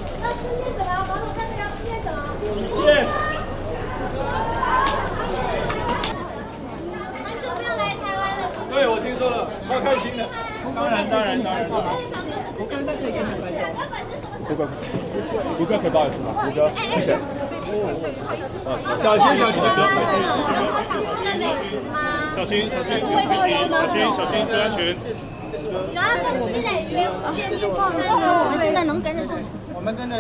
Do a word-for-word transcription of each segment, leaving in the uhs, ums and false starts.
要吃些什么？毛总在这里要吃些什么？ 米线。 很久没有来台湾了， 对，我听说了，超开心的。当然，当然，当然。 我刚刚可以跟你分享。 胡哥，胡哥可以不好意思吗？胡哥，谢谢。小心，小心， 有好想吃的美食吗？ 小心，小心，小心，小心，注意安全。 有啊，跟西磊约见面过吗？我们现在能跟得上去？ 我们跟着。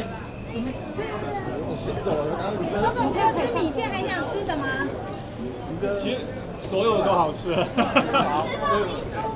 老总，除了吃米线，还想吃什么？ 其实所有的都好吃。 吃凤梨酥吗？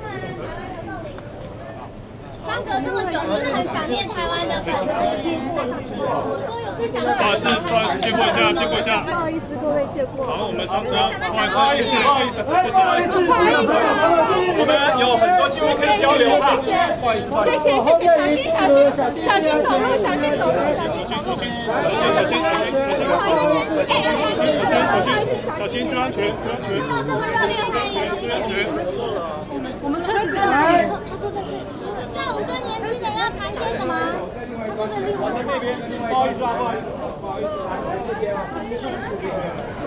相隔这么久，真的很想念台湾的粉丝。都有最想不好意思，不好意思，借过一下，借过一下。 不好意思，各位借过。 好，我们上车。不好意思，不好意思，不好意思，不好意思，不好意思。我们有很多机会可以交流啊。不好意思，不好意思。 谢谢谢谢，小心小心小心走路，小心走路，小心小心，小心，小心，小心， 不好意思，年轻哎哎哎， 小心，小心，注意安全，注意安全。 知道这么热烈欢迎， 注意安全。 我们车子在哪里？ 他说在这里。下午跟年轻人要谈些什么？他说在另外那边。不好意思啊，不好意思，不好意思。谢谢，谢谢。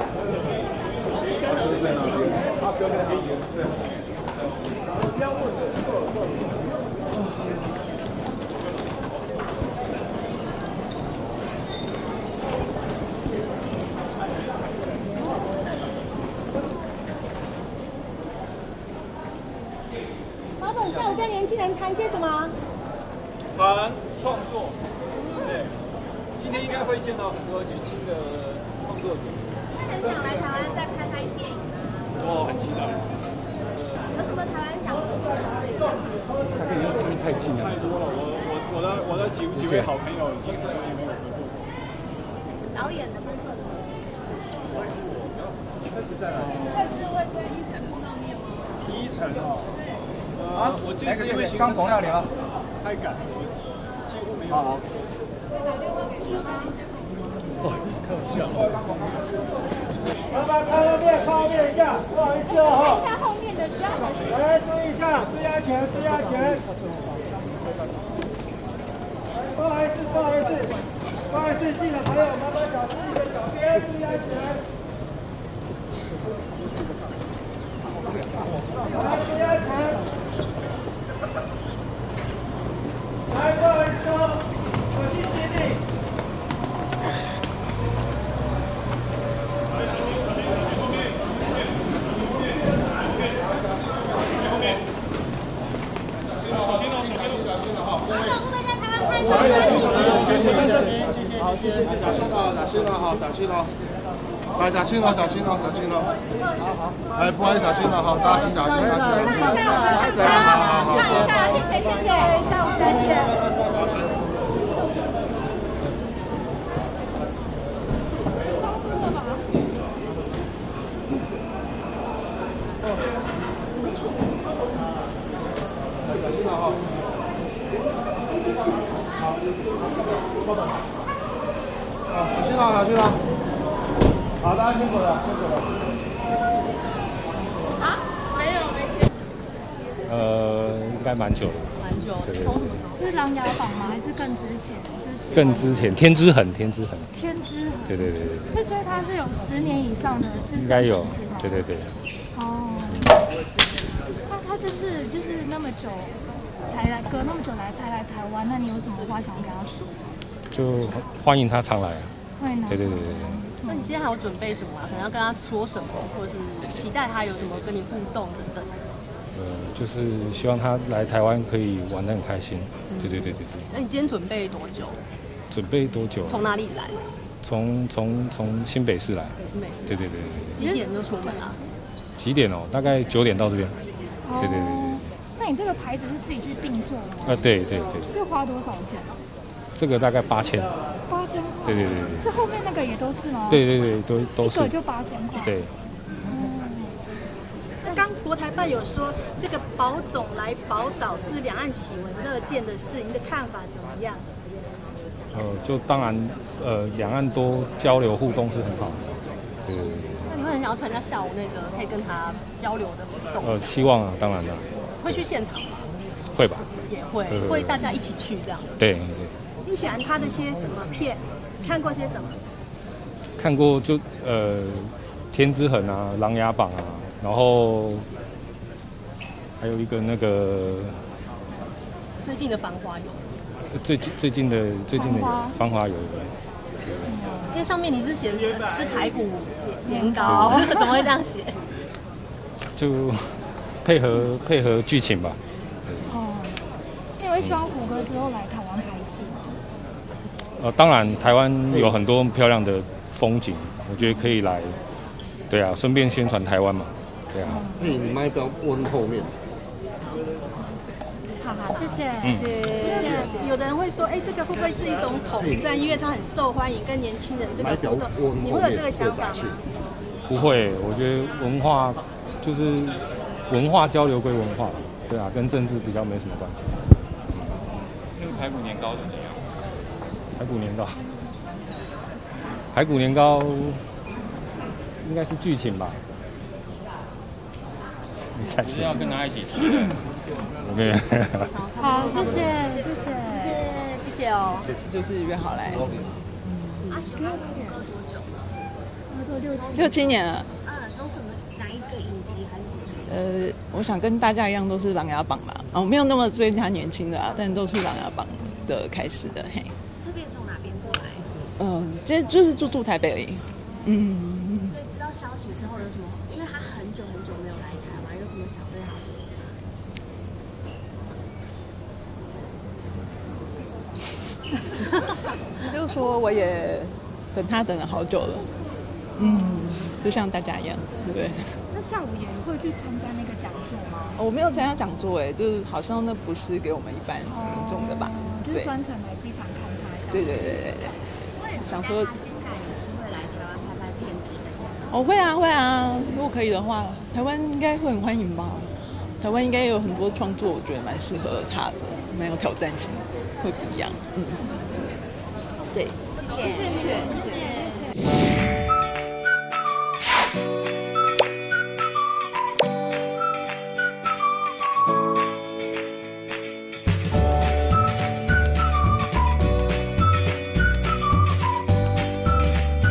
马总下午跟年轻人谈些什么？ 谈创作。对，今天应该会见到很多年轻的创作者。 他很想来台湾再拍拍电影。 我很期待。 有什么台湾想做的？ 他跟你这边太近了。 太多了，我我我的我的几几位好朋友已经很多年没有合作。 导演的部分。 这次会跟依晨碰到面吗？ 依晨哦。啊，我这次因为刚从那里啊， 太赶，这次几乎没有。 好。 打电话给你吗？ 哦，开玩笑。 老板，看后面，看后面一下，不好意思哦。 看一下后面的，不要小心。 来，注意一下，注意安全，注意安全。不好意思，不好意思，不好意思，进的朋友，麻烦小心一点，小边，注意安全。来，注意安全。来，不好意思哦，小心行李。 好，谢谢，小心哦，小心哦，好，小心哦，来，小心哦，小心哦，小心哦，好好，哎，不好意思，小心了哈，大家请小心，大家小心，好好好， 看一下，谢谢谢谢，下午再见。 小心了哈。好，小心了，小心了。好，大家辛苦了，辛苦了。 啊？没有，没钱。 呃，应该蛮久了。 蛮久，从什么时候？是《琅琊榜》吗？还是更之前？就是更之前，天之痕，天之痕。 天之痕。 对对对对就觉得他是有十年以上的资深， 应该有。对对对。 哦。那他这次就是那么久才来，隔那么久来才来台湾，那你有什么话想要跟他说？ 就欢迎他常来啊。 欢迎他。 对对对对对。 那你今天还有准备什么啊？可能要跟他说什么，或者是期待他有什么跟你互动等等。 呃，就是希望他来台湾可以玩得很开心。对对对对对。 那你今天准备多久？ 准备多久？ 从哪里来？ 从从从新北市来。 新北市。 对对对对。 几点就出门啊？ 几点哦？大概九点到这边。对对对对。 那你这个牌子是自己去定做的吗？ 啊，对对对。 是花多少钱？ 这个大概八千。 八千块。 对对对对。 这后面那个也都是吗？ 对对对，都都是。 一个就八千块。 对。 那刚国台办有说，这个保总来宝岛是两岸喜闻乐见的事，您的看法怎么样？ 呃，就当然，呃，两岸多交流互动是很好的。对对对。 那你会很想要参加下午那个可以跟他交流的活动？ 呃，希望啊，当然了。 会去现场吗？ 会吧。 也会，会大家一起去这样子。 对对。 你喜欢他的些什么片？看过些什么？ 看过就呃《天之痕》啊，《琅琊榜》啊，然后还有一个那个最近的《繁花》有。 最最近的最近的《繁花》有。 因为上面你是写吃排骨年糕，怎么会这样写？ 就配合配合剧情吧。 哦，那你会希望虎哥之后来台湾拍戏吗？ 呃，当然，台湾有很多漂亮的风景，我觉得可以来。对啊，顺便宣传台湾嘛。对啊。 哎，你麦不要温后面。 好好，谢谢。 嗯。 有的人会说，哎，这个会不会是一种统战？因为它很受欢迎，跟年轻人这个互动，你会有这个想法吗？ 不会，我觉得文化就是文化交流归文化，对啊，跟政治比较没什么关系。 那个排骨年糕是怎样？ 排骨年糕，排骨年糕应该是剧情吧？应该是要跟他一起吃的。 我没有。 好，谢谢，谢谢， 谢谢，谢谢哦。 就是约好来。 阿喜跟虎哥多久了？ 我做六七六七年了。 啊，从什么哪一个影集还是？ 呃，我想跟大家一样都是《琅琊榜》啦，哦，没有那么追他年轻的啊，但都是《琅琊榜》的开始的，嘿。 特别从哪边过来？ 嗯，其实就是住住台北而已。嗯。 所以知道消息之后有什么？因为他很久很久没有来台湾，有什么想对他说？ 我就说我也等他等了好久了，嗯，就像大家一样，对不对？ 那下午也会去参加那个讲座吗？ 我没有参加讲座，哎，就是好像那不是给我们一般民众的吧？ 哦，就是专程来机场看他。 对对对对对。 我也想说他接下来有机会来台湾拍拍片之类的。 哦，会啊会啊，如果可以的话，台湾应该会很欢迎吧？台湾应该有很多创作，我觉得蛮适合他的，蛮有挑战性，会不一样。嗯，对， 谢谢，谢谢，谢谢。